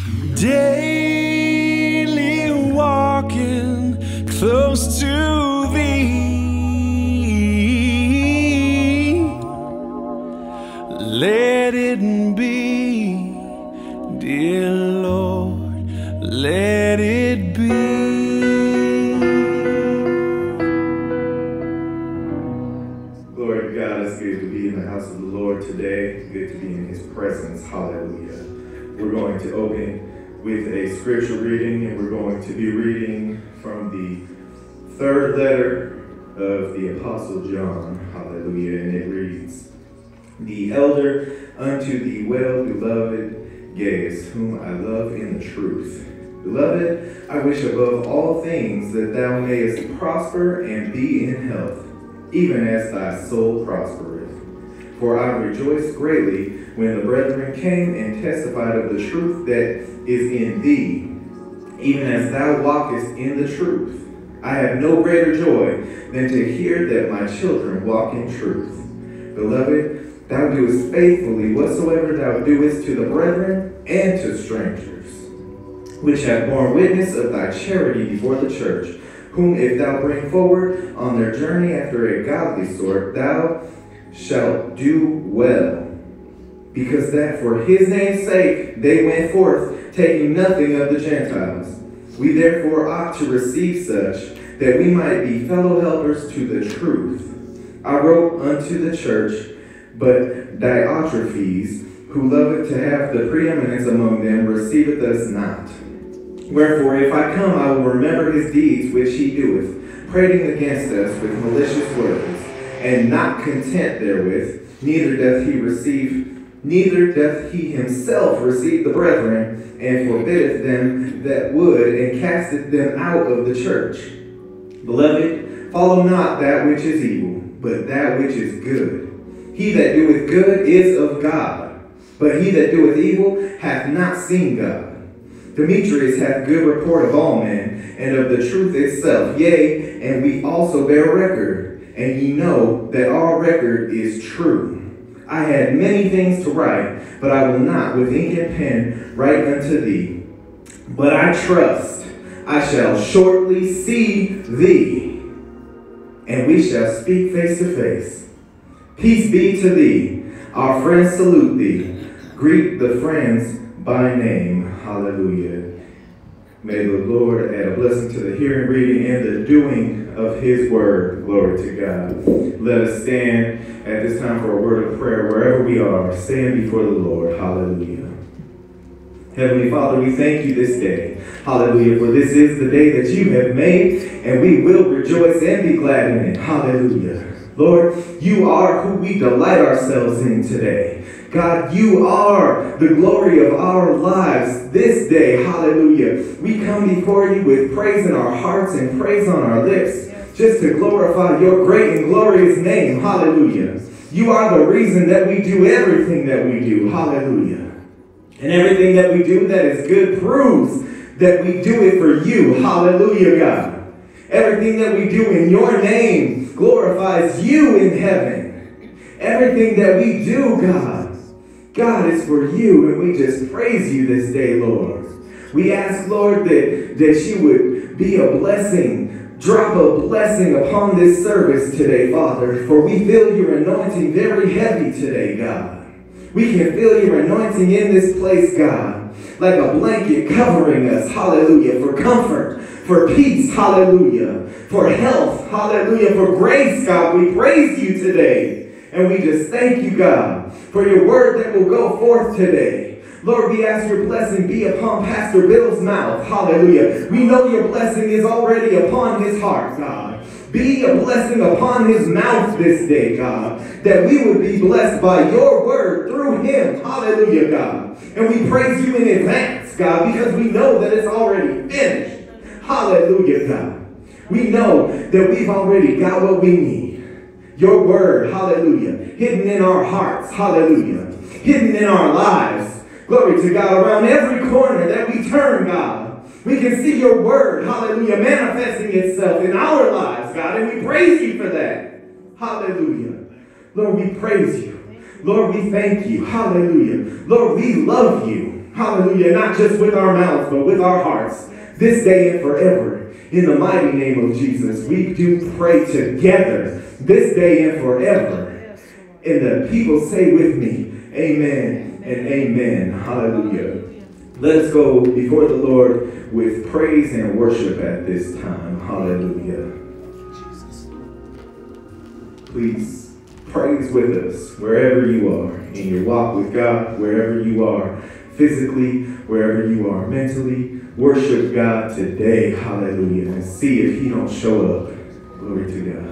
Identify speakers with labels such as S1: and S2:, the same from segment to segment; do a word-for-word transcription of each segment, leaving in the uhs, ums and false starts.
S1: daily walking close to thee. Let it be, dear Lord, let it be.
S2: Glory to God. It's good to be in the house of the Lord today. Good to be in his presence. Hallelujah. We're going to open with a scripture reading, and we're going to be reading from the third letter of the Apostle John. Hallelujah. And it reads, "The elder unto the well-beloved Gaius, whom I love in the truth. Beloved, I wish above all things that thou mayest prosper and be in health, even as thy soul prospereth. For I rejoiced greatly when the brethren came and testified of the truth that is in thee, even as thou walkest in the truth. I have no greater joy than to hear that my children walk in truth. Beloved, thou doest faithfully whatsoever thou doest to the brethren and to strangers, which have borne witness of thy charity before the church, whom if thou bring forward on their journey after a godly sort, thou shalt do well. Because that for his name's sake they went forth, taking nothing of the Gentiles. We therefore ought to receive such, that we might be fellow helpers to the truth. I wrote unto the church, but Diotrephes, who loveth to have the preeminence among them, receiveth us not. Wherefore, if I come, I will remember his deeds which he doeth, prating against us with malicious words, and not content therewith, neither doth he receive, neither doth he himself receive the brethren, and forbiddeth them that would, and casteth them out of the church. Beloved, follow not that which is evil, but that which is good. He that doeth good is of God, but he that doeth evil hath not seen God. Demetrius hath good report of all men, and of the truth itself. Yea, and we also bear record, and ye know that our record is true. I had many things to write, but I will not with ink and pen write unto thee. But I trust I shall shortly see thee, and we shall speak face to face. Peace be to thee. Our friends salute thee. Greet the friends by name." Hallelujah. May the Lord add a blessing to the hearing, reading, and the doing of his word. Glory to God. Let us stand at this time for a word of prayer wherever we are. Stand before the Lord. Hallelujah. Heavenly Father, we thank you this day. Hallelujah. For this is the day that you have made, and we will rejoice and be glad in it. Hallelujah. Lord, you are who we delight ourselves in today. God, you are the glory of our lives this day. Hallelujah. We come before you with praise in our hearts and praise on our lips, just to glorify your great and glorious name. Hallelujah. You are the reason that we do everything that we do. Hallelujah. And everything that we do that is good proves that we do it for you. Hallelujah, God. Everything that we do in your name glorifies you in heaven. Everything that we do, God, God, is for you, and we just praise you this day, Lord. We ask, Lord, that, that you would be a blessing, drop a blessing upon this service today, Father, for we feel your anointing very heavy today, God. We can feel your anointing in this place, God, like a blanket covering us, hallelujah, for comfort, for peace, hallelujah, for health, hallelujah, for grace, God. We praise you today. And we just thank you, God, for your word that will go forth today. Lord, we ask your blessing be upon Pastor Bill's mouth. Hallelujah. We know your blessing is already upon his heart, God. Be a blessing upon his mouth this day, God, that we would be blessed by your word through him. Hallelujah, God. And we praise you in advance, God, because we know that it's already finished. Hallelujah, God. We know that we've already got what we need. Your word, hallelujah, hidden in our hearts, hallelujah, hidden in our lives. Glory to God. Around every corner that we turn, God, we can see your word, hallelujah, manifesting itself in our lives, God, and we praise you for that. Hallelujah. Lord, we praise you. Lord, we thank you. Hallelujah. Lord, we love you. Hallelujah. Not just with our mouths, but with our hearts. This day and forever. In the mighty name of Jesus, we do pray together. This day and forever. And the people say with me, amen and amen. Hallelujah. Let us go before the Lord with praise and worship at this time. Hallelujah. Please praise with us wherever you are in your walk with God, wherever you are physically, wherever you are mentally. Worship God today. Hallelujah. And see if he don't show up. Glory to God.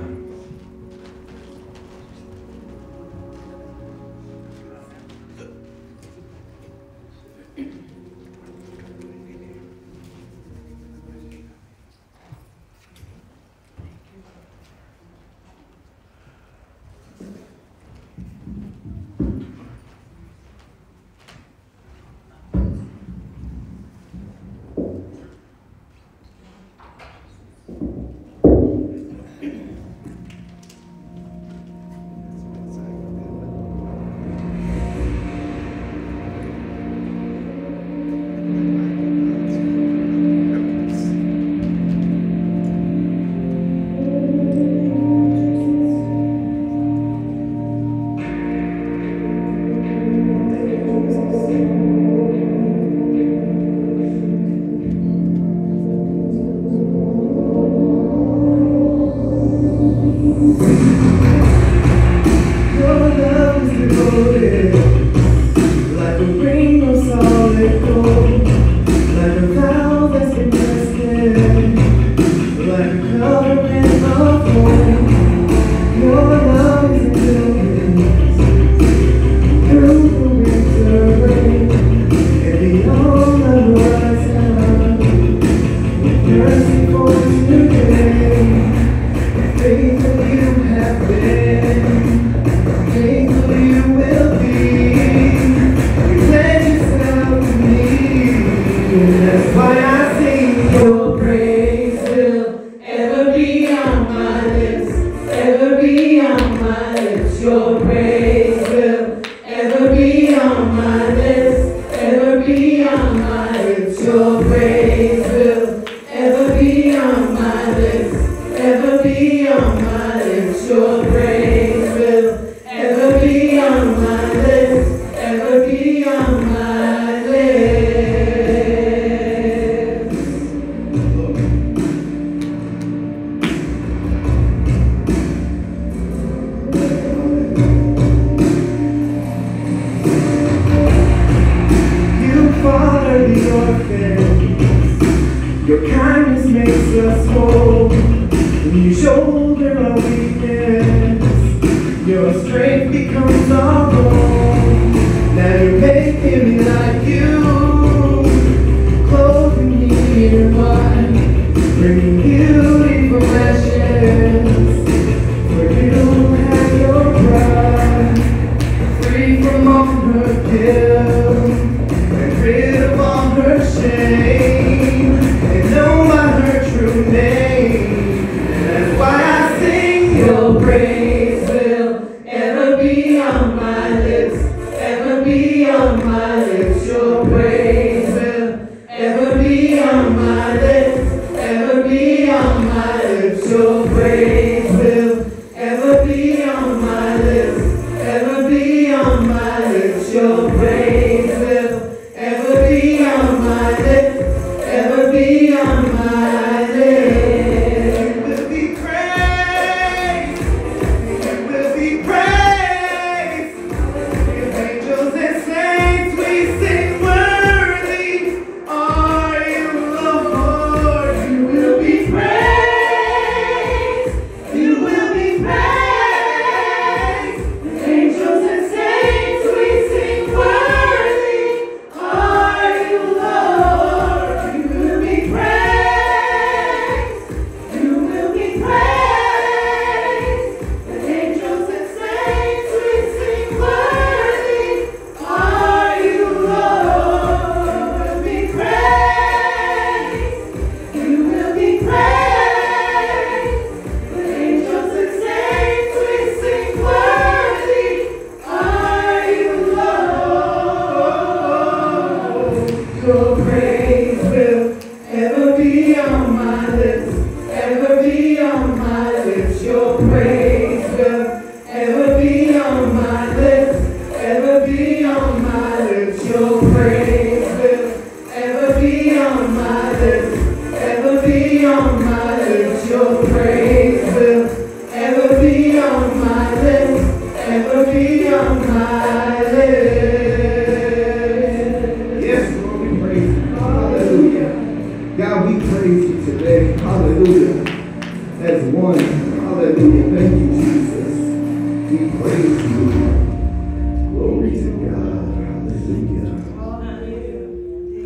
S3: Praise will ever be on my lips, ever be on my lips, your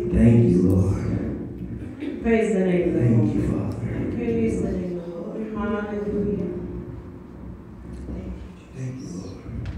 S1: Thank you, Lord.
S3: Praise the name of the
S1: Thank
S3: Lord.
S1: you, Father.
S3: Praise the name of the Lord. Hallelujah.
S1: Thank you, Lord.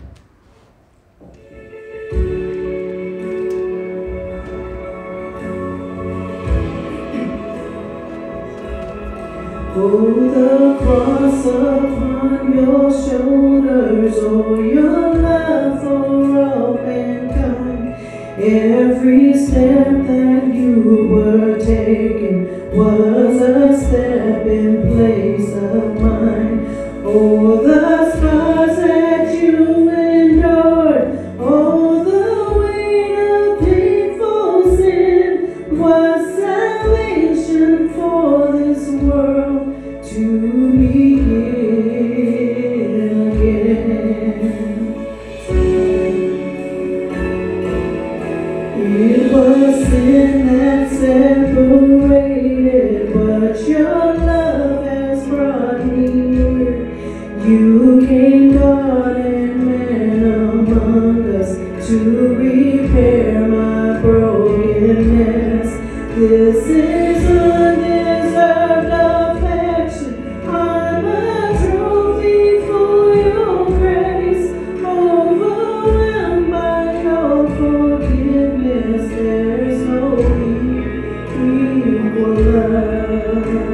S3: Oh, the cross upon your shoulders, oh, your love for all mankind. Every step that you were taking was a step in place of mine. Oh, the scars that you endured, oh, the weight of painful sin was salvation for this world to begin again. It was sin that separated, but your love has brought me near. You came, God and man among us, to repair my brokenness. This is undeserved affection. I'm a trophy for your grace, overwhelmed by your forgiveness. There's no equal love.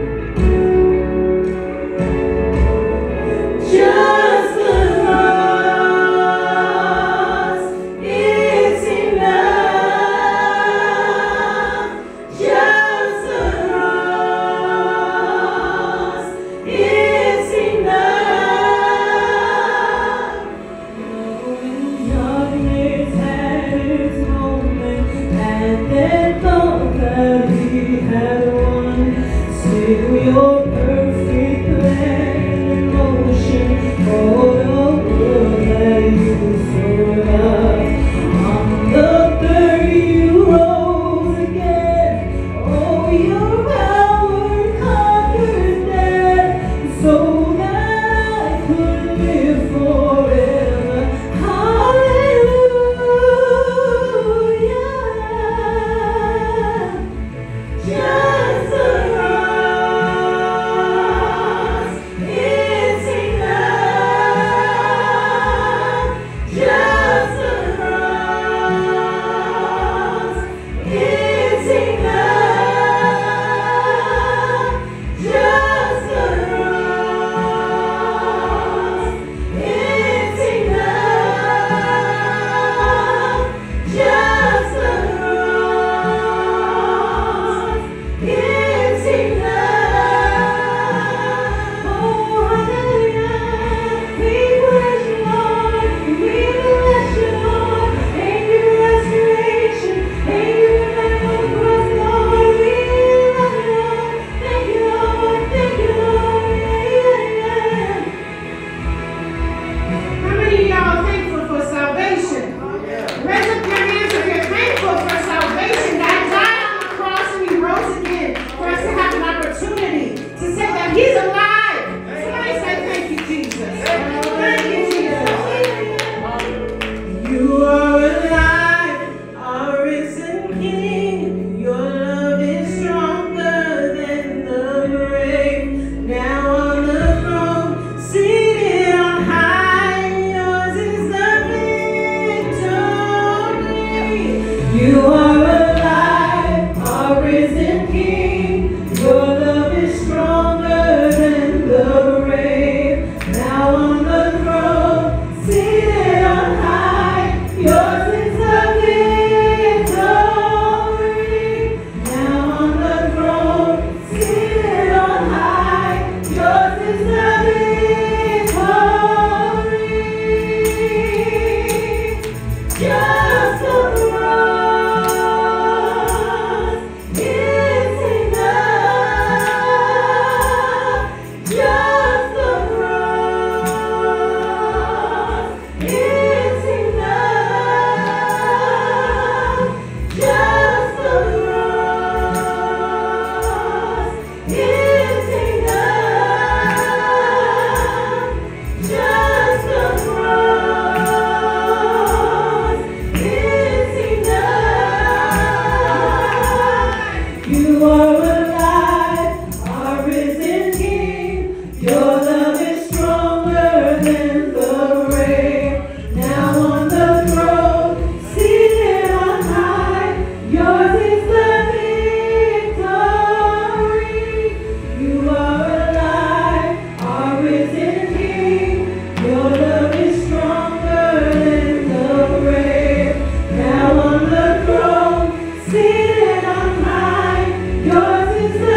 S3: Just the cross is enough. Just the cross is enough. When darkness had its moment, and then thought that we had won, still your perfect plan in motion for the world that you survived. On the third you rose again. Oh, your power conquered death, so that I could live forever. Hallelujah. Just the cross is enough. Just the cross is enough. Just the cross is enough. Just the cross is enough. Oh, hallelujah. We bless you, Lord. We bless you, Lord. Thank you for restoration. Thank you for dying on the cross, Lord. We love you, Lord. Thank you, Lord. Thank you, Lord. Yeah, yeah, yeah.
S4: How many of y'all are thankful for salvation? Raise up your hands if you're thankful for salvation. God died on the cross and he rose again for us to have an opportunity to say that he's alive. Somebody say thank you, Jesus. Thank you, Jesus.
S3: You are alive, our risen King. Your love is stronger than the grave. Now on the throne, seated on high, yours is the victory. You are alive, our risen King. Your love is stronger than the grave. Now on the throne, seated on high, yours is the victory. Yours is the victory. You are alive, our risen King. Your love is stronger than the grave. Now on the throne, seated on high. Yours is the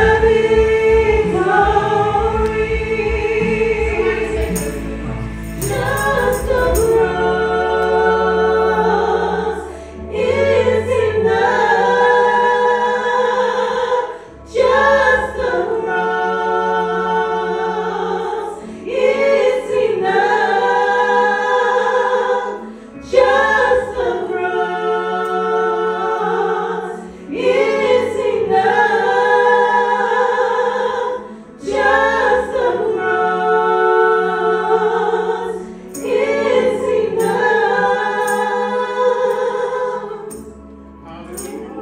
S3: victory. Just the cross is enough. Just the cross is enough. Just the cross is enough. Just the cross is enough.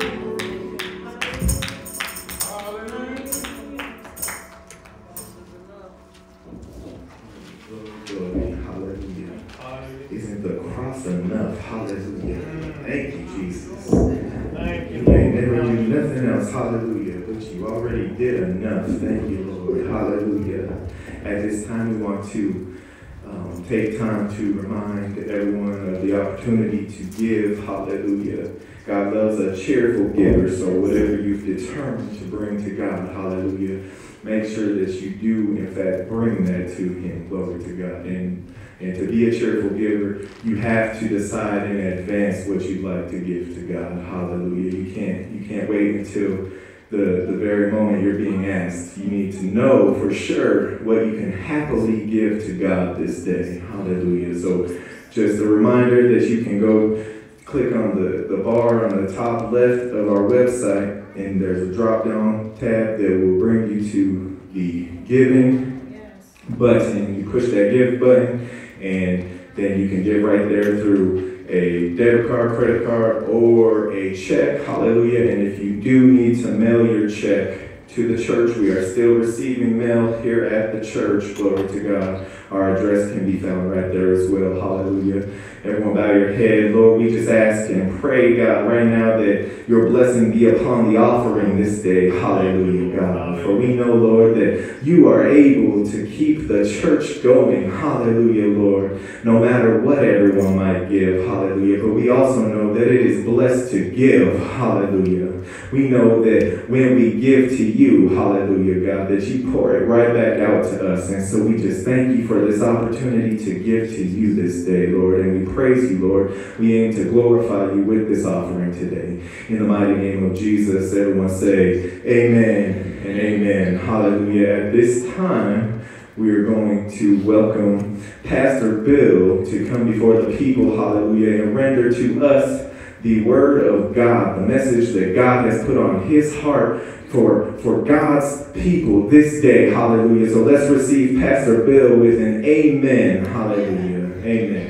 S2: Glory, hallelujah. Isn't the cross enough? Hallelujah. Thank you, Jesus.
S5: Thank you,
S2: You ain't never do nothing else, hallelujah, but you already did enough. Thank you, Lord. Hallelujah. At this time, we want to um, take time to remind everyone of the opportunity to give. Hallelujah. God loves a cheerful giver, so whatever you've determined to bring to God, hallelujah, make sure that you do, in fact, bring that to Him. Glory to God. And And to be a cheerful giver, you have to decide in advance what you'd like to give to God. Hallelujah. You can't you can't wait until the, the very moment you're being asked. You need to know for sure what you can happily give to God this day. Hallelujah. So just a reminder that you can go click on the, the bar on the top left of our website, and there's a drop-down tab that will bring you to the giving button. You push that give button, and then you can give right there through a debit card, credit card, or a check. Hallelujah. And if you do need to mail your check to the church, we are still receiving mail here at the church. Glory to God. Our address can be found right there as well. Hallelujah. Everyone bow your head. Lord, we just ask and pray, God, right now that your blessing be upon the offering this day. Hallelujah, God. For we know, Lord, that you are able to keep the church going. Hallelujah, Lord. No matter what everyone might give. Hallelujah. But we also know that it is blessed to give. Hallelujah. We know that when we give to you, hallelujah, God, that you pour it right back out to us. And so we just thank you for this opportunity to give to you this day, Lord. And we praise you, Lord. We aim to glorify you with this offering today. In the mighty name of Jesus, everyone say amen and amen. Hallelujah. At this time, we are going to welcome Pastor Bill to come before the people, hallelujah, and render to us the word of God, the message that God has put on his heart for, for God's people this day. Hallelujah. So let's receive Pastor Bill with an amen. Hallelujah. Amen.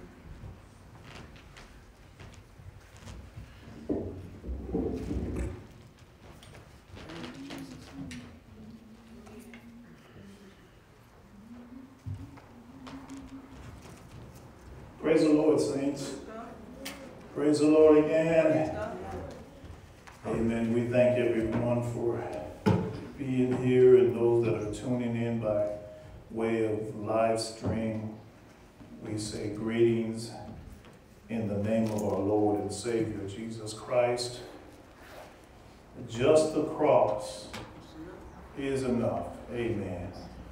S5: Praise the Lord, saints. Praise the Lord again. Amen. We thank everyone for being here and those that are tuning in by way of live stream. We say greetings in the name of our Lord and Savior, Jesus Christ. Just the cross is enough. Amen.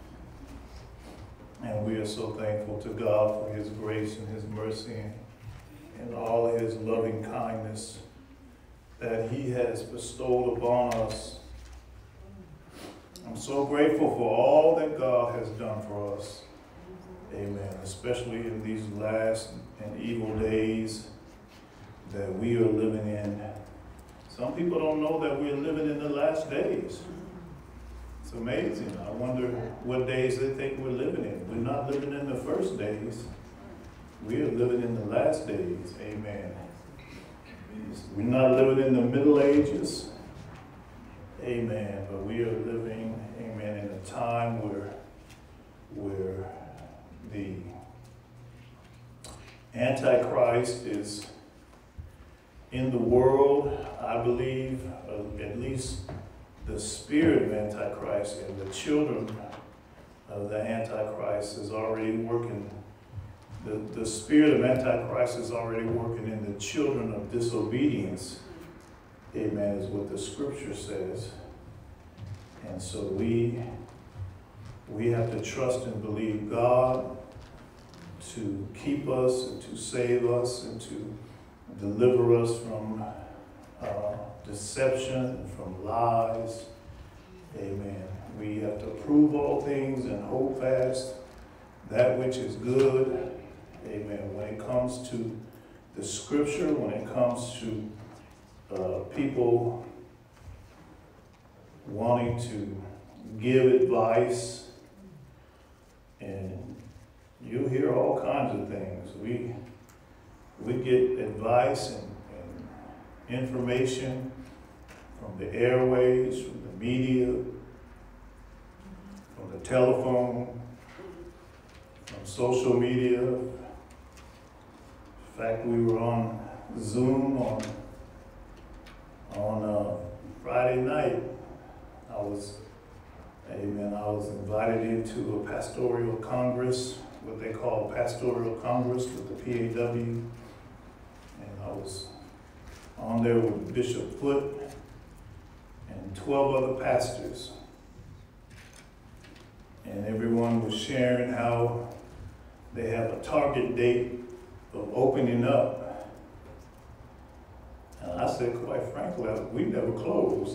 S5: And we are so thankful to God for his grace and his mercy and all his loving kindness that he has bestowed upon us. I'm so grateful for all that God has done for us. Amen. Especially in these last and evil days that we are living in. Some people don't know that we're living in the last days. It's amazing. I wonder what days they think we're living in. We're not living in the first days. We are living in the last days. Amen. We're not living in the Middle Ages. Amen. But we are living, amen, in a time where, where the Antichrist is, in the world, I believe, uh, at least the spirit of Antichrist and the children of the Antichrist is already working. The, the spirit of Antichrist is already working in the children of disobedience. Amen, is what the scripture says. And so we, we have to trust and believe God to keep us and to save us and to deliver us from uh, deception and from lies. Amen. We have to prove all things and hold fast that which is good. Amen. When it comes to the scripture, when it comes to uh, people wanting to give advice, and you hear all kinds of things. We we get advice and, and information from the airways, from the media, from the telephone, from social media. In fact, we were on Zoom on on uh, Friday night. I was, amen, I was invited into a pastoral congress, what they call pastoral congress with the P A W. And I was on there with Bishop Foote and twelve other pastors. And everyone was sharing how they have a target date of opening up. And I said, quite frankly, we never closed.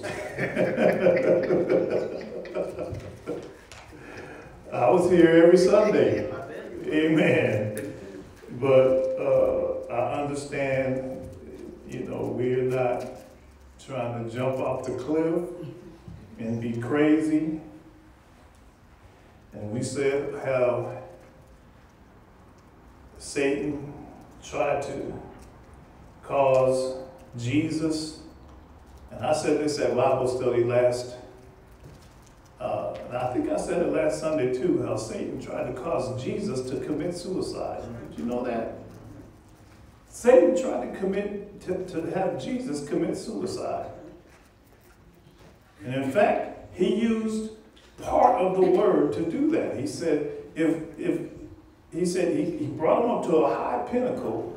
S5: I was here every Sunday. Amen. But uh, I understand, you know, we're not trying to jump off the cliff and be crazy. And we said how Satan tried to cause Jesus, and I said this at Bible study last, uh, and I think I said it last Sunday too, how Satan tried to cause Jesus to commit suicide. Did you know that? Satan tried to commit, to, to have Jesus commit suicide. And in fact, he used part of the word to do that. He said, if, if, he said, he, he brought him up to a high pinnacle,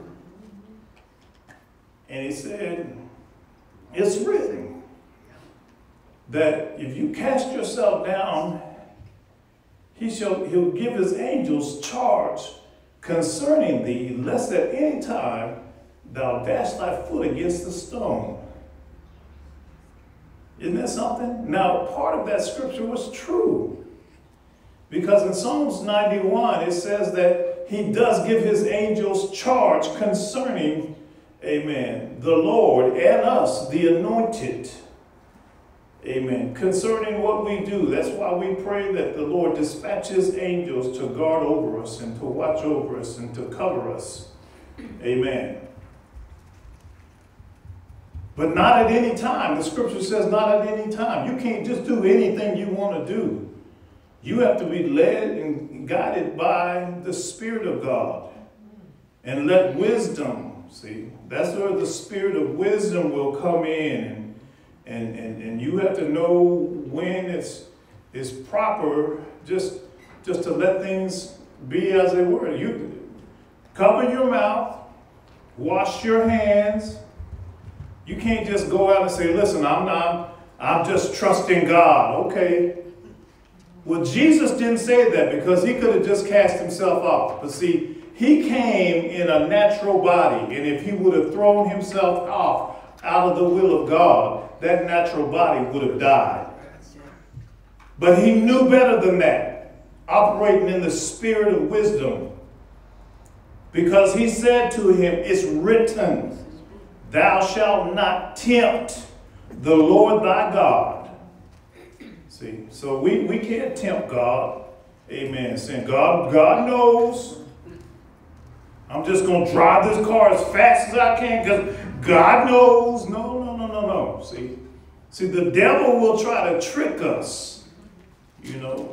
S5: and he said, it's written that if you cast yourself down, he shall, he'll give his angels charge concerning thee, lest at any time thou dash thy foot against the stone. Isn't that something? Now, part of that scripture was true. Because in Psalms ninety-one, it says that he does give his angels charge concerning, amen, the Lord and us, the anointed. Amen. Concerning what we do. That's why we pray that the Lord dispatches angels to guard over us and to watch over us and to cover us. Amen. But not at any time. The scripture says not at any time. You can't just do anything you want to do. You have to be led and guided by the Spirit of God. And let wisdom, see, that's where the spirit of wisdom will come in. And, and, and, and you have to know when it's, it's proper just, just to let things be as they were. You cover your mouth, wash your hands. You can't just go out and say, listen, I'm not, I'm just trusting God. Okay. Well, Jesus didn't say that because he could have just cast himself off. But see, he came in a natural body. And if he would have thrown himself off out of the will of God, that natural body would have died. But he knew better than that, operating in the spirit of wisdom. Because he said to him, it's written, thou shalt not tempt the Lord thy God. See, so we, we can't tempt God. Amen. Saying, God, God knows. I'm just going to drive this car as fast as I can because God knows. No, no, no, no, no. See, see, the devil will try to trick us, you know.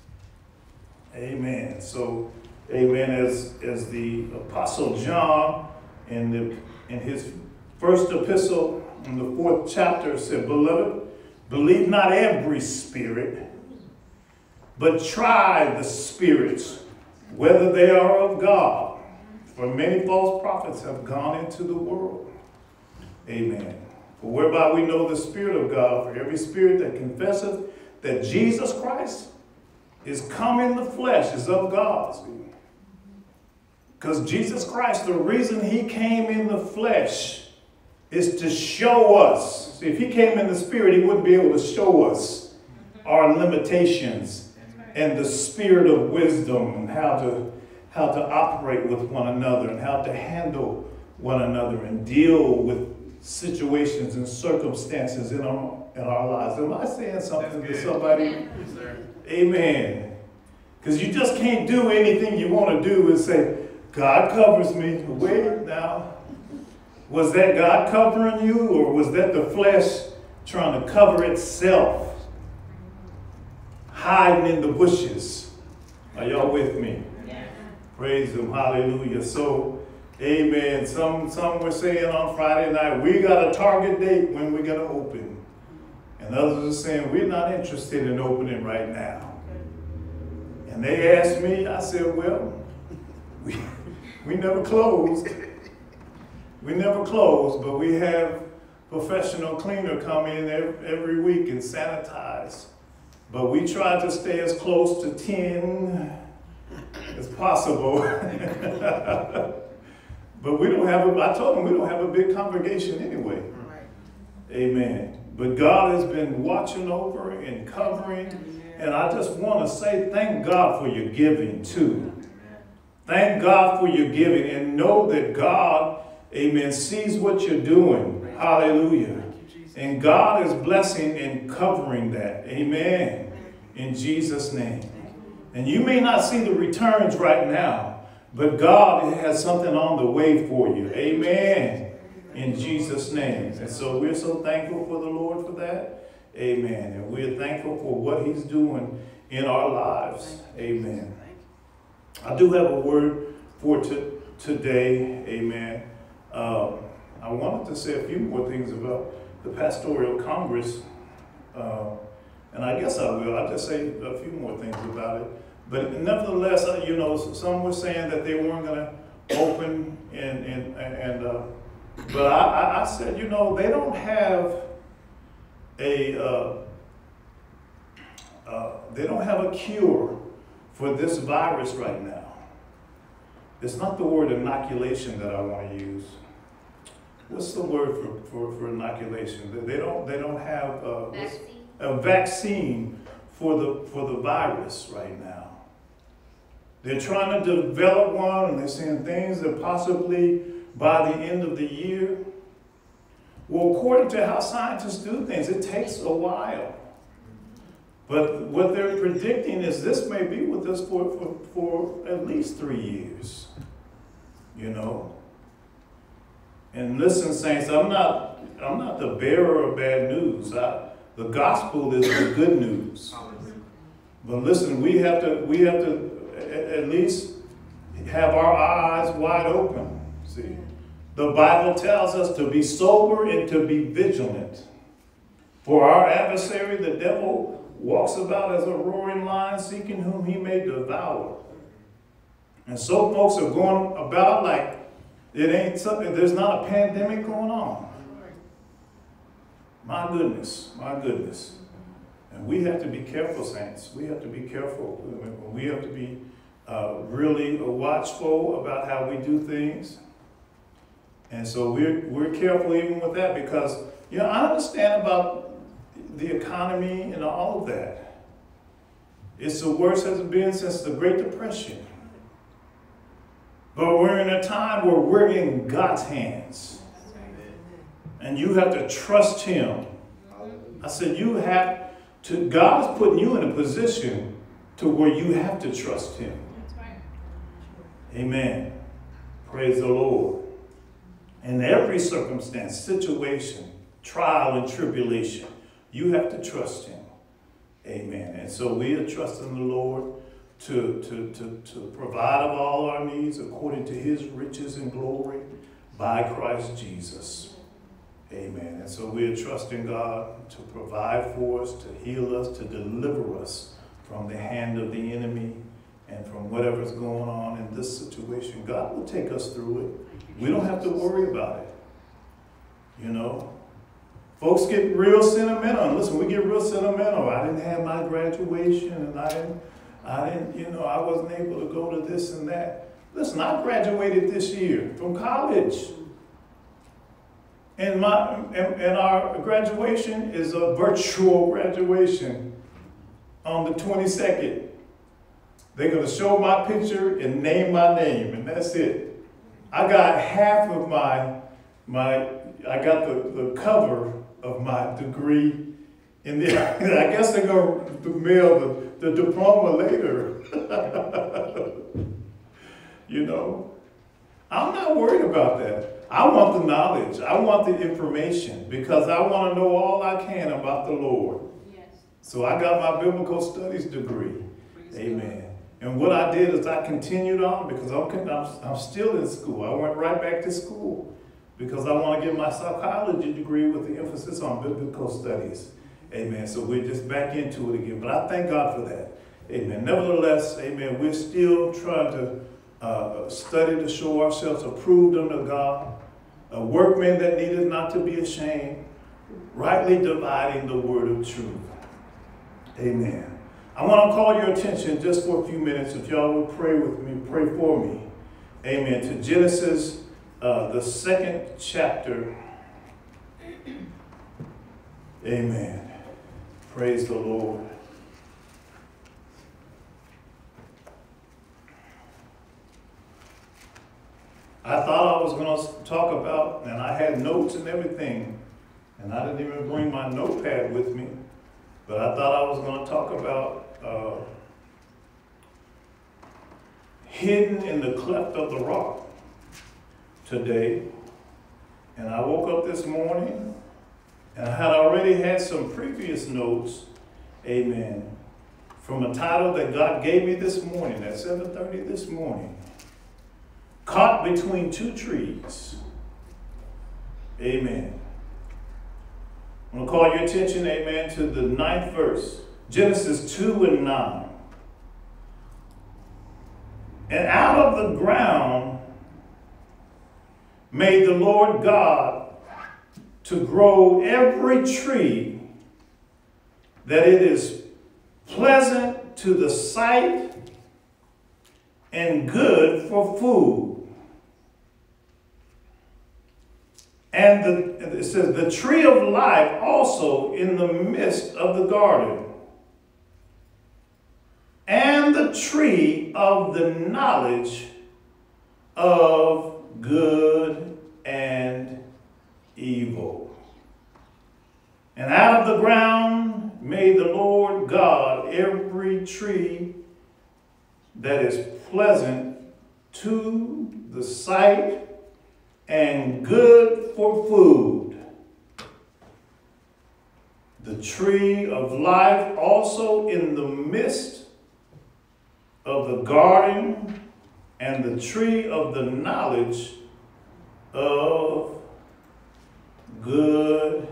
S5: Amen. So, amen, as, as the Apostle John in, the, in his First epistle in the fourth chapter said, Beloved, believe not every spirit, but try the spirits, whether they are of God. For many false prophets have gone into the world. Amen. For whereby we know the Spirit of God, for every spirit that confesseth that Jesus Christ is come in the flesh is of God. Because Jesus Christ, the reason he came in the flesh is to show us. See, if he came in the spirit, he wouldn't be able to show us our limitations and the spirit of wisdom and how to, how to operate with one another and how to handle one another and deal with situations and circumstances in our, in our lives. Am I saying something to somebody?
S2: Yes, sir.
S5: Amen. Because you just can't do anything you want to do and say, God covers me. Wait now. Was that God covering you, or was that the flesh trying to cover itself? Hiding in the bushes. Are y'all with me? Yeah. Praise him. Hallelujah. So, amen. Some, some were saying on Friday night, we got a target date when we're going to open. And others are saying, we're not interested in opening right now. And they asked me, I said, well, we, we never closed. We never closed, but we have professional cleaner come in every, every week and sanitize. But we try to stay as close to ten as possible. But we don't have a, I told them we don't have a big congregation anyway. Amen. But God has been watching over and covering. And I just want to say thank God for your giving too. Thank God for your giving, and know that God, amen, sees what you're doing. Hallelujah. And God is blessing and covering that. Amen. In Jesus' name. And you may not see the returns right now, but God has something on the way for you. Amen. In Jesus' name. And so we're so thankful for the Lord for that. Amen. And we're thankful for what he's doing in our lives. Amen. I do have a word for to, today. Amen. Um, I wanted to say a few more things about the Pastoral Congress. Uh, and I guess I will. I'll just say a few more things about it. But nevertheless, uh, you know, some were saying that they weren't going to open. And, and, and uh, but I, I said, you know, they don't have a, uh, uh, they don't have a cure for this virus right now. It's not the word inoculation that I want to use. What's the word for, for, for inoculation? They don't, they don't have a vaccine. a vaccine for the, for the virus right now. They're trying to develop one, and they're saying things that possibly by the end of the year. Well, according to how scientists do things, it takes a while. But what they're predicting is this may be with us for, for, for at least three years, you know. And listen, saints, I'm not, I'm not the bearer of bad news. I, the gospel is the good news. But listen, we have to, we have to at, at least have our eyes wide open. See, the Bible tells us to be sober and to be vigilant. For our adversary, the devil, walks about as a roaring lion, seeking whom he may devour. And so folks are going about like it ain't something, there's not a pandemic going on. My goodness, my goodness. And we have to be careful, saints. We have to be careful. We have to be uh, really watchful about how we do things. And so we're, we're careful even with that because, you know, I understand about the economy and all of that. It's the worst it's been since the Great Depression. But we're in a time where we're in God's hands. And you have to trust him. I said you have to, God is putting you in a position to where you have to trust him. Amen. Praise the Lord. In every circumstance, situation, trial and tribulation, you have to trust him. Amen. And so we are trusting the Lord to, to, to, to provide of all our needs according to his riches and glory by Christ Jesus. Amen. And so we're trusting God to provide for us, to heal us, to deliver us from the hand of the enemy and from whatever's going on in this situation. God will take us through it. We don't have to worry about it. You know, folks get real sentimental. Listen, we get real sentimental. I didn't have my graduation, and I didn't, I didn't, you know, I wasn't able to go to this and that. Listen, I graduated this year from college. And my and, and our graduation is a virtual graduation on the twenty-second. They're going to show my picture and name my name, and that's it. I got half of my, my I got the, the cover of my degree in the, I guess they're going to mail the, the diploma later. You know, I'm not worried about that. I want the knowledge. I want the information because I want to know all I can about the Lord. Yes. So I got my biblical studies degree. Praise Amen. God. And what I did is I continued on because I'm, I'm, I'm still in school. I went right back to school because I want to get my psychology degree with the emphasis on biblical studies. Amen. So we're just back into it again. But I thank God for that. Amen. Nevertheless, amen, we're still trying to uh, study to show ourselves approved unto God, a workman that needed not to be ashamed, rightly dividing the word of truth. Amen. I want to call your attention just for a few minutes, if y'all will pray with me, pray for me. Amen. To Genesis, uh, the second chapter. Amen. Praise the Lord. I thought I was going to talk about, and I had notes and everything, and I didn't even bring my notepad with me, but I thought I was going to talk about uh, hidden in the cleft of the rock today. And I woke up this morning, and I had already had some previous notes, amen, from a title that God gave me this morning at seven thirty this morning. Caught between two trees. Amen. I'm going to call your attention, amen, to the ninth verse. Genesis two and nine. And out of the ground made the Lord God to grow every tree that it is pleasant to the sight and good for food. And the, it says, the tree of life also in the midst of the garden, and the tree of the knowledge of good and evil. And out of the ground made the Lord God every tree that is pleasant to the sight and good for food. The tree of life also in the midst of the garden, and the tree of the knowledge of good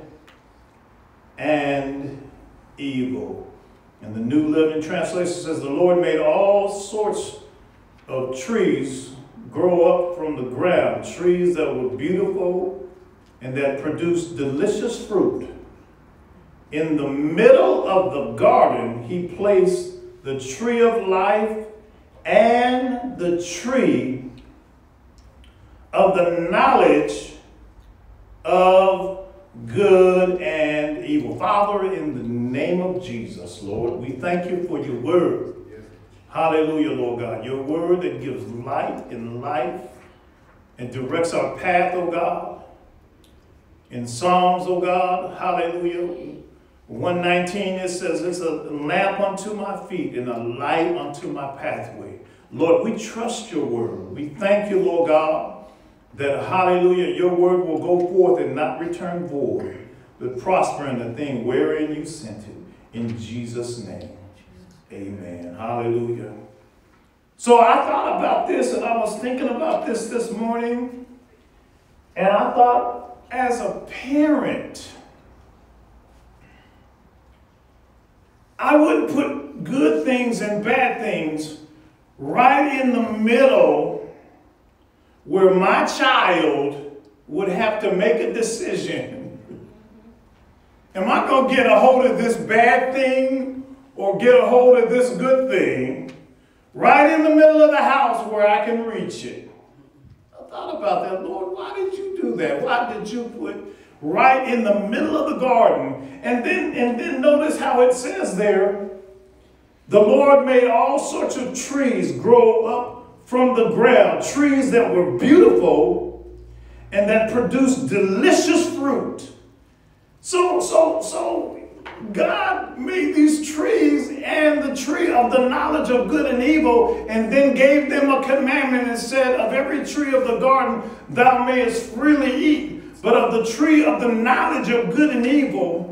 S5: and evil. And the New Living Translation says, the Lord made all sorts of trees grow up from the ground, trees that were beautiful and that produced delicious fruit. In the middle of the garden, he placed the tree of life and the tree of the knowledge of good and evil. Father, in the name of Jesus, Lord, we thank you for your word. Hallelujah, Lord God. Your word that gives light and life and directs our path, oh God. In Psalms, oh God, hallelujah. one nineteen, it says, it's a lamp unto my feet and a light unto my pathway. Lord, we trust your word. We thank you, Lord God, that, hallelujah, your word will go forth and not return void, but prosper in the thing wherein you sent it. In Jesus' name. Amen. Hallelujah. So I thought about this, and I was thinking about this this morning, and I thought, as a parent, I wouldn't put good things and bad things right in the middle where my child would have to make a decision. Am I going to get a hold of this bad thing or get a hold of this good thing right in the middle of the house where I can reach it? I thought about that. Lord, why did you do that? Why did you put right in the middle of the garden? And then, and then notice how it says there, the Lord made all sorts of trees grow up from the ground, trees that were beautiful and that produced delicious fruit. So, so, so God made these trees and the tree of the knowledge of good and evil, and then gave them a commandment and said, of every tree of the garden thou mayest freely eat, but of the tree of the knowledge of good and evil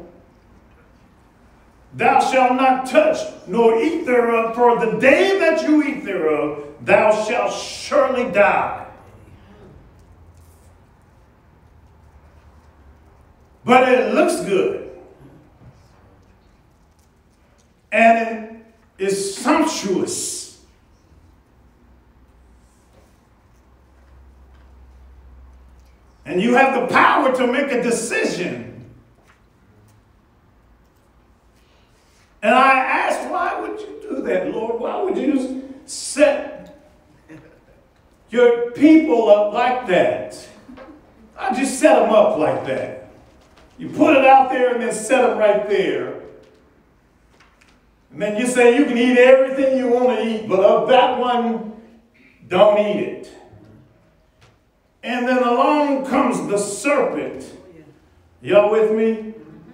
S5: thou shalt not touch, nor eat thereof, for the day that you eat thereof, thou shalt surely die. But it looks good. And it is sumptuous. And you have the power to make a decision. And I asked, why would you do that, Lord? Why would you set your people up like that? I just set them up like that. You put it out there and then set them right there. And then you say you can eat everything you want to eat, but of that one, don't eat it. And then along comes the serpent. Y'all with me?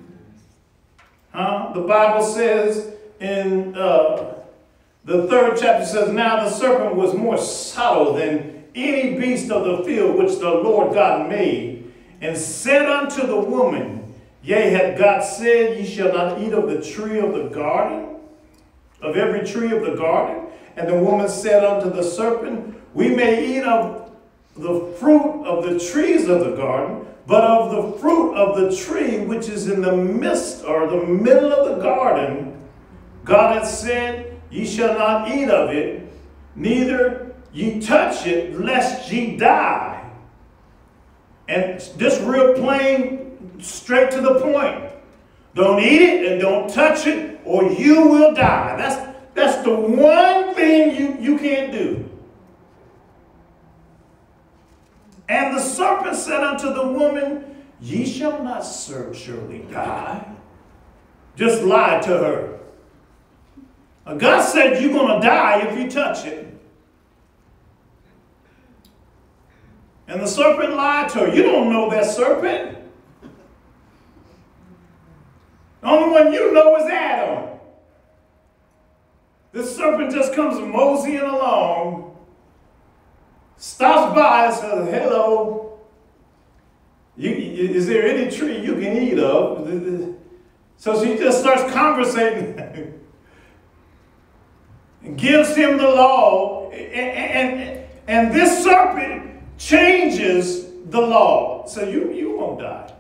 S5: Huh? The Bible says in uh, the third chapter says, now the serpent was more subtle than any beast of the field which the Lord God made, and said unto the woman, yea, hath God said, ye shall not eat of the tree of the garden, of every tree of the garden? And the woman said unto the serpent, we may eat of the fruit of the trees of the garden, but of the fruit of the tree which is in the midst or the middle of the garden, God hath said, ye shall not eat of it, neither ye touch it, lest ye die. And just real plain, straight to the point. Don't eat it and don't touch it, or you will die. That's, that's the one thing you, you can't do. And the serpent said unto the woman, ye shall not surely die. Just lied to her. God said you're going to die if you touch it. And the serpent lied to her. You don't know that serpent. The only one you know is Adam. This serpent just comes moseying along, stops by and says, hello, you, is there any tree you can eat of? So she just starts conversating and gives him the law. And, and, and this serpent changes the law. So you, you won't die.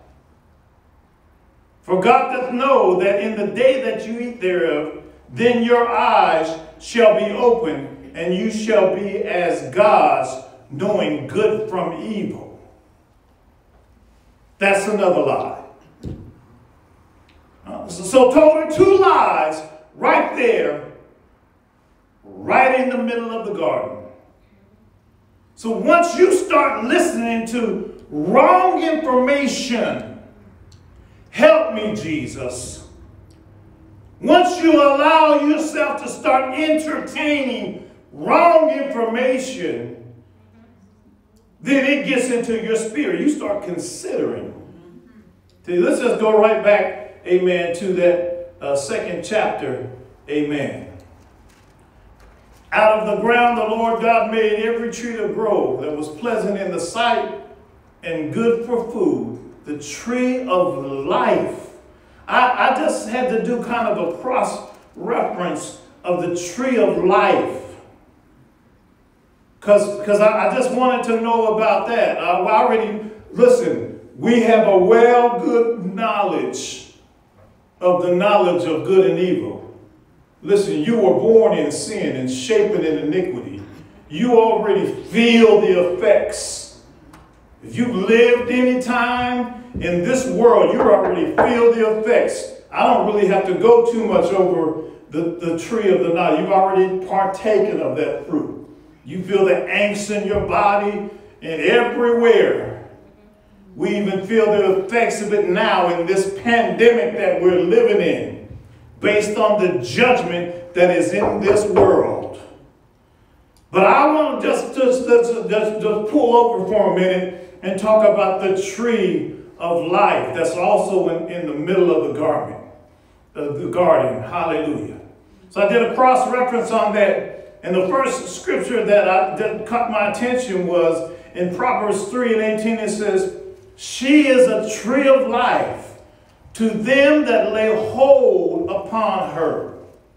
S5: For God doth know that in the day that you eat thereof, then your eyes shall be opened, and you shall be as gods, knowing good from evil. That's another lie. Uh, so, so told her two lies right there, right in the middle of the garden. So once you start listening to wrong information, help me, Jesus. Once you allow yourself to start entertaining wrong information, then it gets into your spirit. You start considering. See, let's just go right back, amen, to that uh, second chapter, amen. Out of the ground the Lord God made every tree to grow that was pleasant in the sight and good for food, the tree of life. I, I just had to do kind of a cross-reference of the tree of life. Because I, I just wanted to know about that. I already, listen, we have a well good knowledge of the knowledge of good and evil. Listen, you were born in sin and shapen in iniquity. You already feel the effects. If you've lived any time in this world, you already feel the effects. I don't really have to go too much over the, the tree of the knowledge. You've already partaken of that fruit. You feel the angst in your body and everywhere. We even feel the effects of it now in this pandemic that we're living in, based on the judgment that is in this world. But I want to just, just, just, just, just pull over for a minute and talk about the tree of life that's also in, in the middle of the garden. Uh, the garden. Hallelujah. So I did a cross-reference on that. And the first scripture that, I, that caught my attention was in Proverbs three and eighteen. It says, she is a tree of life to them that lay hold upon her.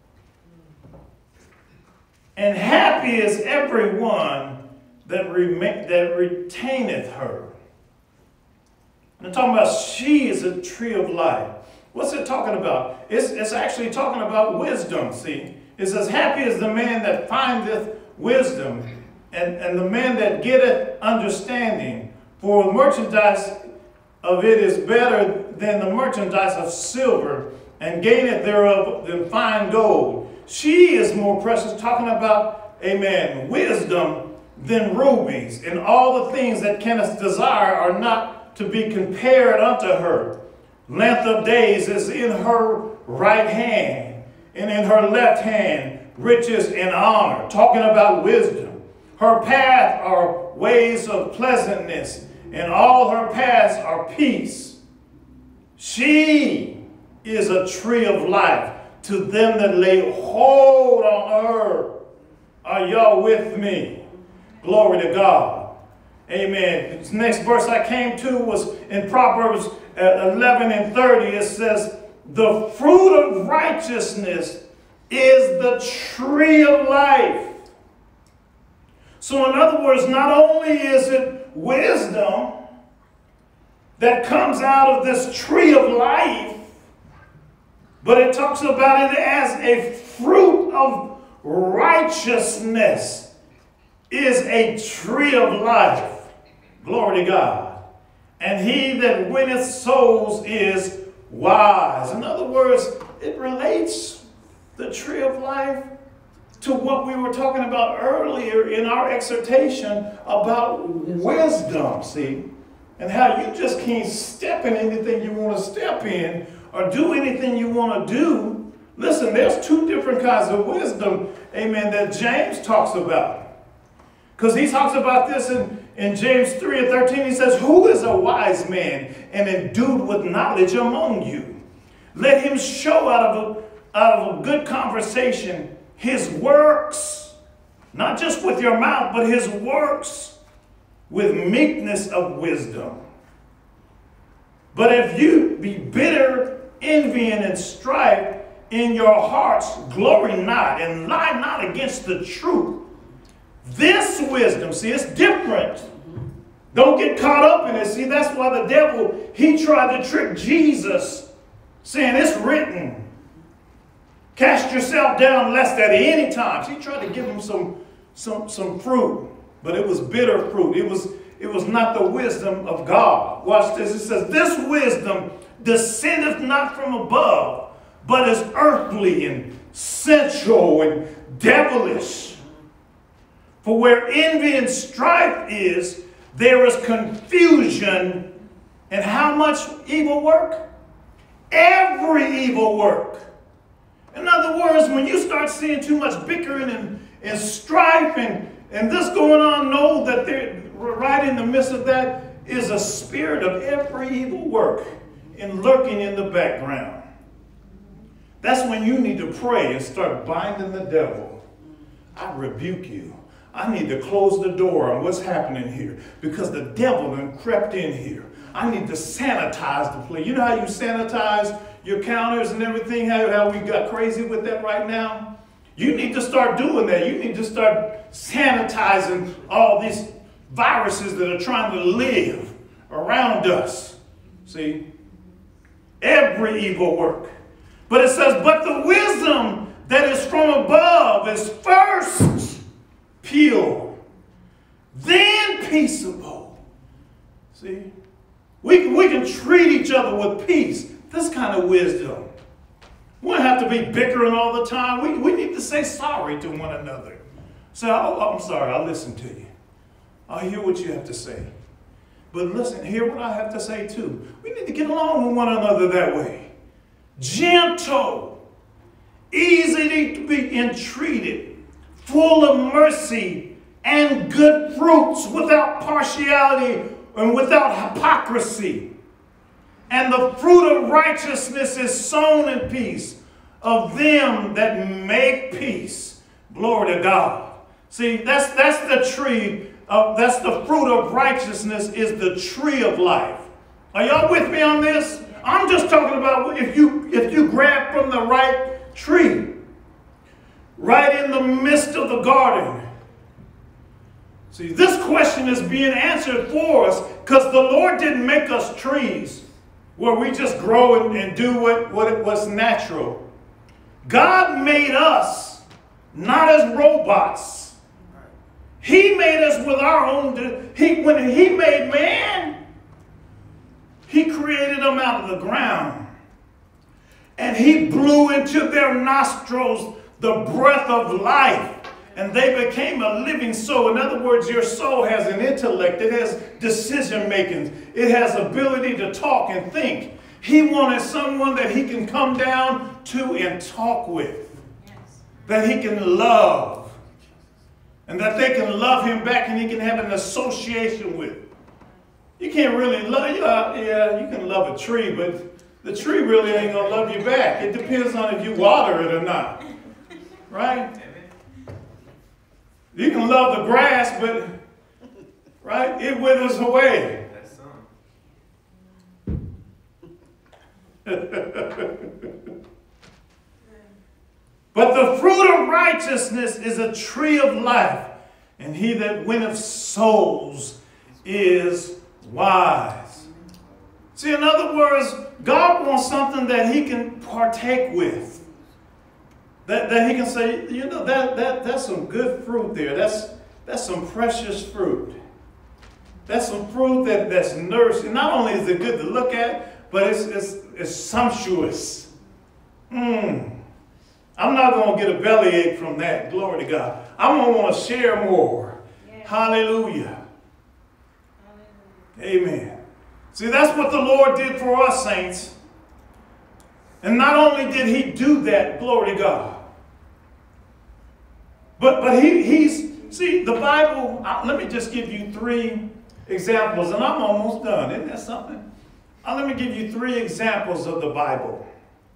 S5: And happy is everyone that, rema- that retaineth her. And I'm talking about she is a tree of life. What's it talking about? It's, it's actually talking about wisdom, see. It says, happy is the man that findeth wisdom, and, and the man that getteth understanding. For the merchandise of it is better than the merchandise of silver, and gaineth thereof than fine gold. She is more precious, talking about, amen, wisdom than rubies, and all the things that canst desire are not to be compared unto her. Length of days is in her right hand, and in her left hand riches and honor. Talking about wisdom. Her path are ways of pleasantness, and all her paths are peace. She is a tree of life to them that lay hold on her. Are y'all with me? Glory to God. Amen. This next verse I came to was in Proverbs eleven and thirty. It says, the fruit of righteousness is the tree of life. So in other words, not only is it wisdom that comes out of this tree of life, but it talks about it as a fruit of righteousness is a tree of life. Glory to God. And he that winneth souls is wise. In other words, it relates the tree of life to what we were talking about earlier in our exhortation about wisdom, see? And how you just can't step in anything you want to step in or do anything you want to do. Listen, there's two different kinds of wisdom, amen, that James talks about. Because he talks about this in, in James three and thirteen. He says, who is a wise man and endued with knowledge among you? Let him show out of a, out of a good conversation his works, not just with your mouth, but his works with meekness of wisdom. But if you be bitter, envying, and strife in your hearts, glory not, and lie not against the truth. This wisdom, see, it's different. Don't get caught up in it. See, that's why the devil, he tried to trick Jesus, saying it's written. Cast yourself down lest at any time. He tried to give him some, some, some fruit, but it was bitter fruit. It was, it was not the wisdom of God. Watch this. It says, this wisdom descendeth not from above, but is earthly and sensual and devilish. For where envy and strife is, there is confusion. And how much evil work? Every evil work. In other words, when you start seeing too much bickering and, and strife and, and this going on, know that they're right in the midst of that is a spirit of every evil work and lurking in the background. That's when you need to pray and start binding the devil. I rebuke you. I need to close the door on what's happening here because the devil done crept in here. I need to sanitize the place. You know how you sanitize your counters and everything, how, how we got crazy with that right now? You need to start doing that. You need to start sanitizing all these viruses that are trying to live around us. See? Every evil work. But it says, but the wisdom that is from above is first pure, then peaceable. See? We, we can treat each other with peace. This kind of wisdom. We don't have to be bickering all the time. We, we need to say sorry to one another. Say, oh, I'm sorry, I'll listen to you. I'll hear what you have to say. But listen, hear what I have to say too. We need to get along with one another that way. Gentle, easy to be entreated, full of mercy and good fruits, without partiality and without hypocrisy. And the fruit of righteousness is sown in peace of them that make peace. Glory to God. See, that's, that's the tree. Uh, that's the fruit of righteousness, is the tree of life. Are y'all with me on this? I'm just talking about if you, if you grab from the right tree, right in the midst of the garden. See, this question is being answered for us because the Lord didn't make us trees where we just grow and, and do what, what what's natural. God made us not as robots. He made us with our own, he, when he made man, he created them out of the ground. And he blew into their nostrils the breath of life. And they became a living soul. In other words, your soul has an intellect. It has decision making. It has ability to talk and think. He wanted someone that he can come down to and talk with. Yes. That he can love. And that they can love him back and he can have an association with. You can't really love, uh, yeah, you can love a tree, but the tree really ain't going to love you back. It depends on if you water it or not. Right? You can love the grass, but, right, it withers away.
S6: That's
S5: But the fruit of righteousness is a tree of life, and he that winneth souls is wise. See, in other words, God wants something that he can partake with. That, that he can say, you know, that, that, that's some good fruit there. That's, that's some precious fruit. That's some fruit that, that's nourishing. Not only is it good to look at, but it's, it's, it's sumptuous. Mmm. I'm not going to get a bellyache from that. Glory to God. I'm going to want to share more. Yes. Hallelujah. Hallelujah. Amen. See, that's what the Lord did for us, saints. And not only did he do that, glory to God, but, but he, he's, see, the Bible, uh, let me just give you three examples, and I'm almost done. Isn't that something? Uh, let me give you three examples of the Bible.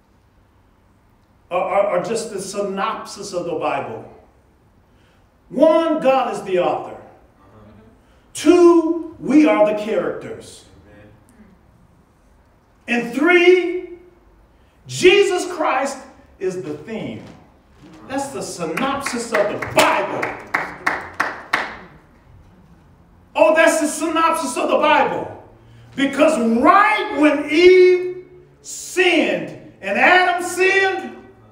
S5: Or, or, or just the synopsis of the Bible. One, God is the author. Uh-huh. Two, we are the characters. Amen. And three, Jesus Christ is the theme. That's the synopsis of the Bible. Oh, that's the synopsis of the Bible. Because right when Eve sinned and Adam sinned,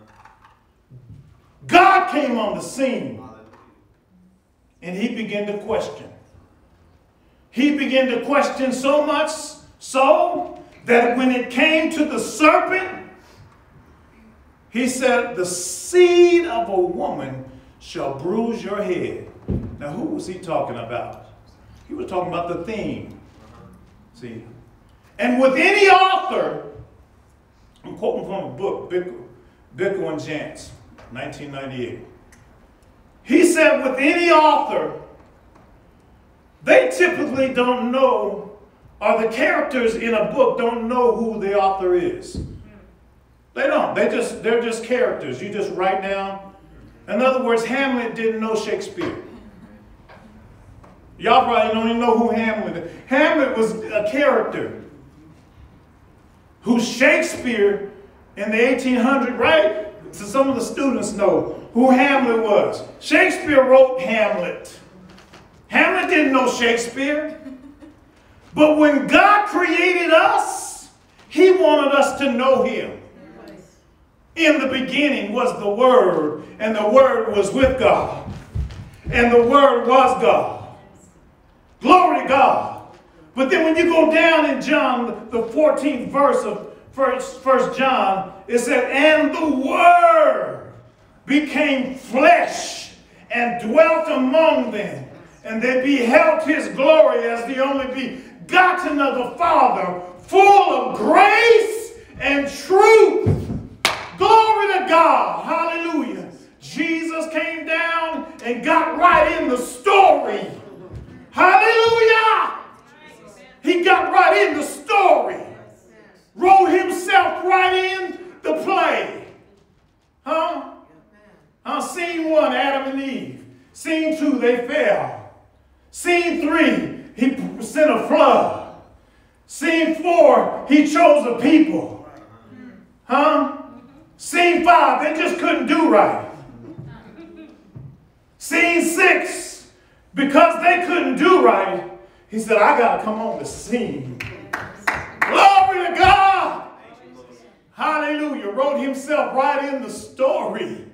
S5: God came on the scene and he began to question. He began to question so much so that when it came to the serpent, he said, the seed of a woman shall bruise your head. Now, who was he talking about? He was talking about the theme. See? And with any author, I'm quoting from a book, Bickle, Bickle and Jantz, nineteen ninety-eight. He said with any author, they typically don't know, or the characters in a book don't know who the author is. They don't. They just, they're just characters. You just write down. In other words, Hamlet didn't know Shakespeare. Y'all probably don't even know who Hamlet is. Hamlet was a character who Shakespeare in the eighteen hundreds, right? So some of the students know who Hamlet was. Shakespeare wrote Hamlet. Hamlet didn't know Shakespeare. But when God created us, he wanted us to know him. In the beginning was the Word, and the Word was with God, and the Word was God. Glory to God. But then when you go down in John, the fourteenth verse of First John, it said, and the Word became flesh and dwelt among them, and they beheld his glory as the only begotten of the Father, full of grace and truth. Glory to God. Hallelujah. Jesus came down and got right in the story. Hallelujah. He got right in the story. Wrote himself right in the play. Huh? Uh, scene one, Adam and Eve. Scene two, they fell. Scene three, he sent a flood. Scene four, he chose a people. Huh? Scene five, they just couldn't do right. Scene six, because they couldn't do right, he said, I got to come on the scene. Glory to God. Hallelujah. Wrote himself right in the story.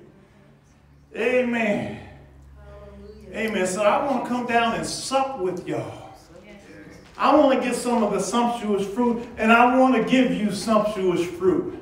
S5: Amen. Amen. So I want to come down and sup with y'all. I want to get some of the sumptuous fruit, and I want to give you sumptuous fruit.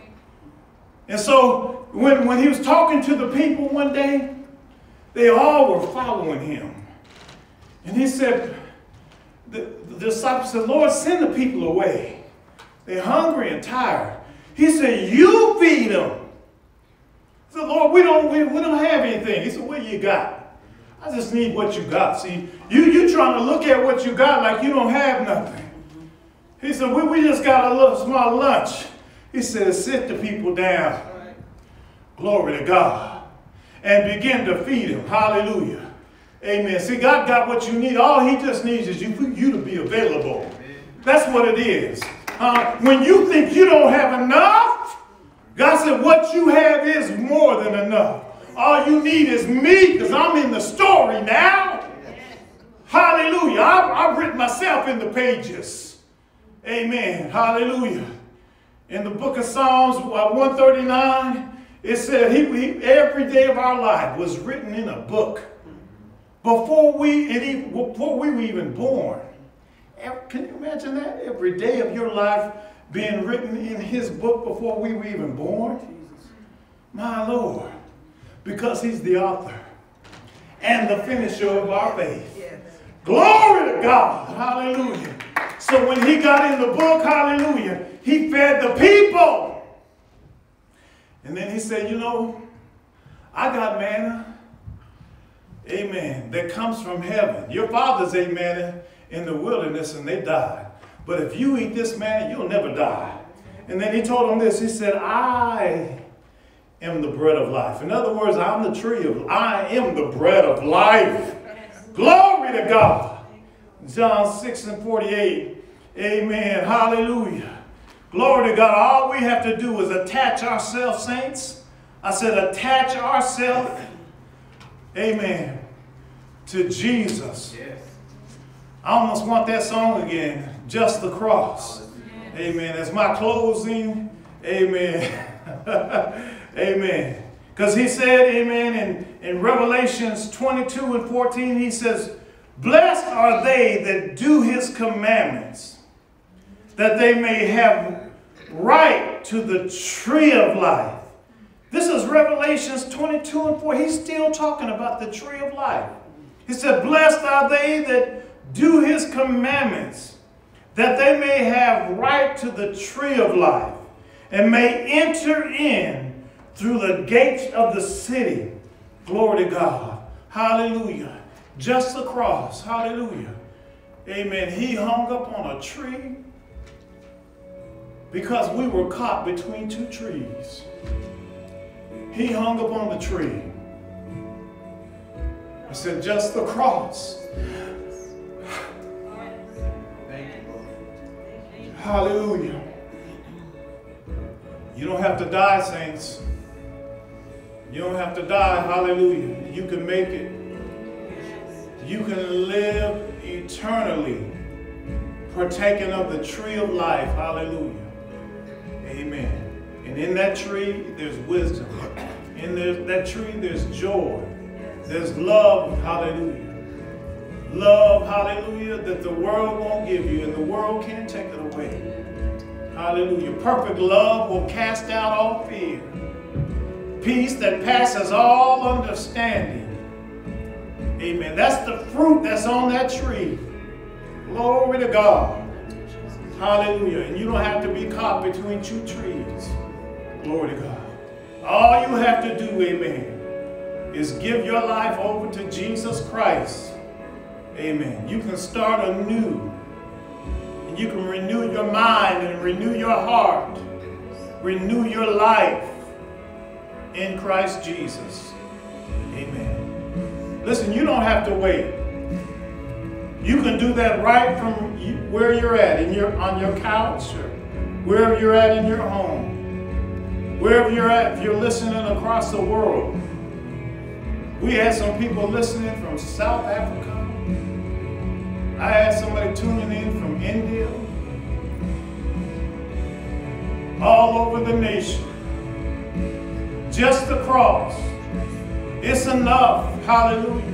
S5: And so when, when he was talking to the people one day, they all were following him. And he said, the, the disciples said, Lord, send the people away. They're hungry and tired. He said, you feed them. He said, Lord, we don't, we, we don't have anything. He said, what you got? I just need what you got. See, you, you trying to look at what you got like you don't have nothing. He said, we, we just got a little small lunch. He said, sit the people down. Glory to God. And begin to feed them. Hallelujah. Amen. See, God got what you need. All he just needs is you, you to be available. That's what it is. Uh, when you think you don't have enough, God said what you have is more than enough. All you need is me, because I'm in the story now. Hallelujah. I've, I've written myself in the pages. Amen. Hallelujah. In the book of Psalms one thirty-nine, it said he, he, every day of our life was written in a book. Before we, it even, before we were even born. Can you imagine that? Every day of your life being written in his book before we were even born? My Lord. Because he's the author and the finisher of our faith. Glory to God. Hallelujah. So when he got in the book, hallelujah, he fed the people. And then he said, you know, I got manna, amen, that comes from heaven. Your fathers ate manna in the wilderness and they died. But if you eat this manna, you'll never die. And then he told them this. He said, I am the bread of life. In other words, I'm the tree of, I am the bread of life. Glory to God. John six and forty-eight. Amen. Hallelujah. Glory to God. All we have to do is attach ourselves, saints. I said attach ourselves. Amen. To Jesus. Yes. I almost want that song again. Just the cross. Amen. As my closing. Amen. Amen. Because he said, amen, in, in Revelations twenty-two and fourteen, he says, blessed are they that do his commandments, that they may have right to the tree of life. This is Revelations twenty-two and four. He's still talking about the tree of life. He said, blessed are they that do his commandments, that they may have right to the tree of life, and may enter in through the gates of the city. Glory to God. Hallelujah. Just the cross. Hallelujah. Amen. He hung up on a tree because we were caught between two trees. He hung up on the tree. I said, just the cross. Hallelujah. You don't have to die, saints. You don't have to die. Hallelujah. You can make it. You can live eternally partaking of the tree of life. Hallelujah. Amen. And in that tree, there's wisdom. In there, that tree, there's joy. There's love. Hallelujah. Love, hallelujah, that the world won't give you and the world can't take it away. Hallelujah. Perfect love will cast out all fear. Peace that passes all understanding. Amen. That's the fruit that's on that tree. Glory to God. Hallelujah. And you don't have to be caught between two trees. Glory to God. All you have to do, amen, is give your life over to Jesus Christ. Amen. You can start anew. And you can renew your mind and renew your heart. Renew your life in Christ Jesus. Amen. Listen, you don't have to wait. You can do that right from you, where you're at, in your, on your couch, or wherever you're at in your home. Wherever you're at, if you're listening across the world. We had some people listening from South Africa. I had somebody tuning in from India. All over the nation. Just the cross. It's enough. Hallelujah.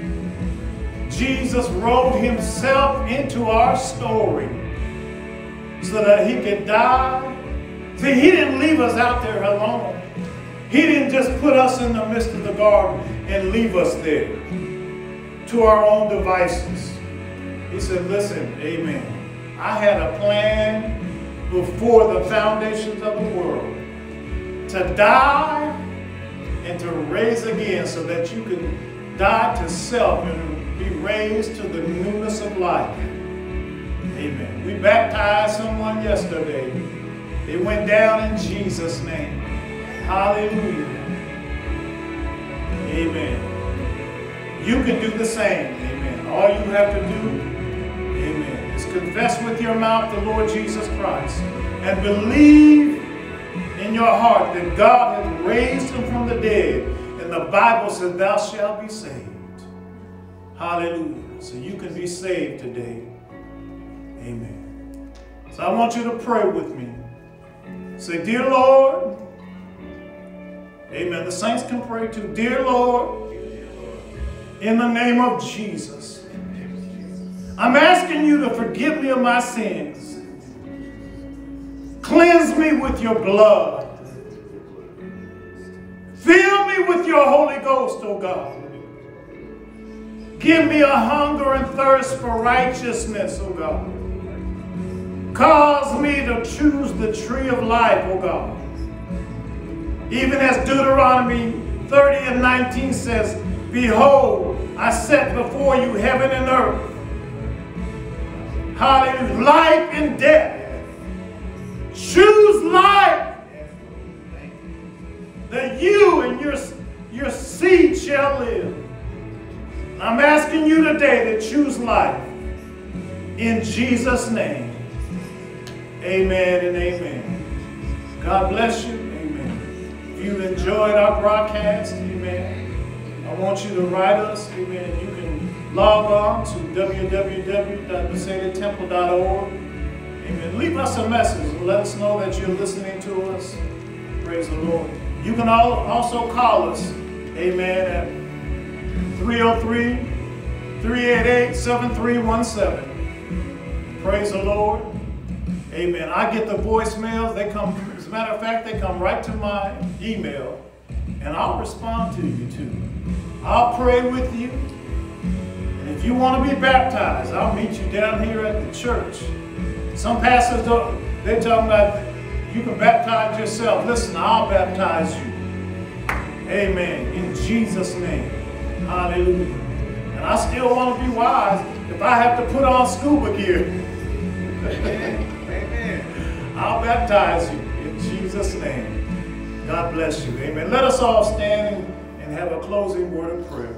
S5: Jesus wrote himself into our story so that he could die. See, he didn't leave us out there alone. He didn't just put us in the midst of the garden and leave us there to our own devices. He said, listen, amen, I had a plan before the foundations of the world to die and to raise again so that you can die to self and be raised to the newness of life. Amen. We baptized someone yesterday. It went down in Jesus' name. Hallelujah. Amen. You can do the same. Amen. All you have to do, amen, is confess with your mouth the Lord Jesus Christ and believe in your heart that God has raised him from the dead. And the Bible says, thou shalt be saved. Hallelujah. So you can be saved today. Amen. So I want you to pray with me. Say, dear Lord, amen. The saints can pray too. Dear Lord, in the name of Jesus, I'm asking you to forgive me of my sins. Cleanse me with your blood. Fill me with your Holy Ghost, oh God. Give me a hunger and thirst for righteousness, oh God. Cause me to choose the tree of life, oh God. Even as Deuteronomy thirty and nineteen says, behold, I set before you heaven and earth. Hallelujah. Life and death. Choose life, that you and your, your seed shall live. I'm asking you today to choose life in Jesus' name. Amen and amen. God bless you. Amen. If you enjoyed our broadcast, amen, I want you to write us. Amen. You can log on to w w w dot bethsaida temple dot org. Amen. Leave us a message and let us know that you're listening to us. Praise the Lord. You can also call us, amen, at three oh three, three eight eight, seven three one seven. Praise the Lord. Amen. I get the voicemails. They come, as a matter of fact, they come right to my email, and I'll respond to you too. I'll pray with you. And if you want to be baptized, I'll meet you down here at the church. Some pastors, don't, they're talking about you can baptize yourself. Listen, I'll baptize you. Amen. In Jesus' name. Hallelujah. And I still want to be wise if I have to put on scuba gear. Amen. I'll baptize you in Jesus' name. God bless you. Amen. Let us all stand and have a closing word of prayer.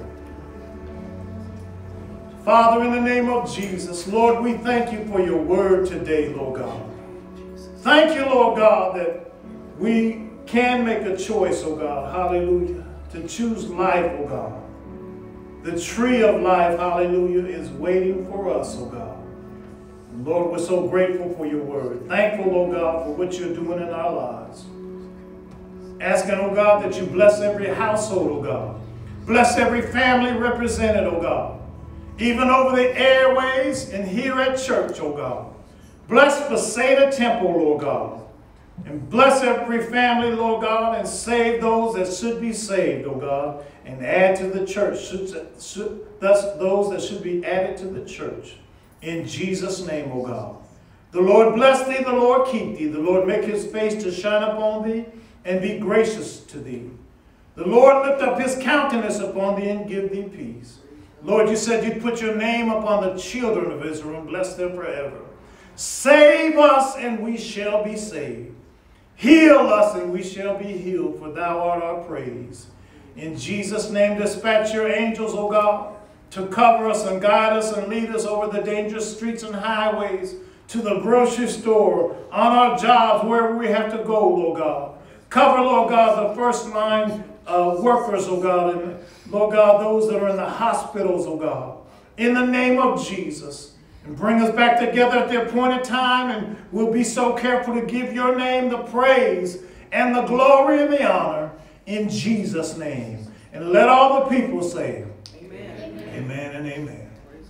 S5: Father, in the name of Jesus, Lord, we thank you for your word today, Lord God. Thank you, Lord God, that we can make a choice, oh God, hallelujah, to choose life, oh God. The tree of life, hallelujah, is waiting for us, oh God. Lord, we're so grateful for your word. Thankful, oh God, for what you're doing in our lives. Asking, oh God, that you bless every household, oh God. Bless every family represented, oh God. Even over the airways and here at church, oh God. Bless Bethsaida Temple, Lord God. And bless every family, Lord God, and save those that should be saved, oh God. And add to the church, should, should, thus those that should be added to the church. In Jesus' name, O God. The Lord bless thee, the Lord keep thee. The Lord make his face to shine upon thee and be gracious to thee. The Lord lift up his countenance upon thee and give thee peace. Lord, you said you'd put your name upon the children of Israel and bless them forever. Save us and we shall be saved. Heal us and we shall be healed, for thou art our praise. In Jesus' name, dispatch your angels, O God, to cover us and guide us and lead us over the dangerous streets and highways, to the grocery store, on our jobs, wherever we have to go, Lord God. Cover, Lord God, the first line uh, workers, oh God, and Lord God, those that are in the hospitals, oh God. In the name of Jesus. And bring us back together at the appointed time, and we'll be so careful to give your name the praise and the glory and the honor in Jesus' name. And let all the people say, amen, amen and amen.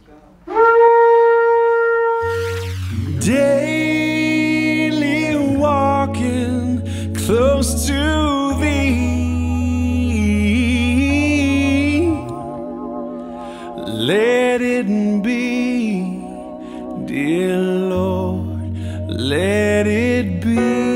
S1: Daily walking close to thee, let it be, dear Lord, let it be.